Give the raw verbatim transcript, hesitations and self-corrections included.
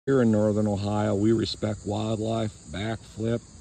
Here in Northern Ohio, we respect wildlife, backflip,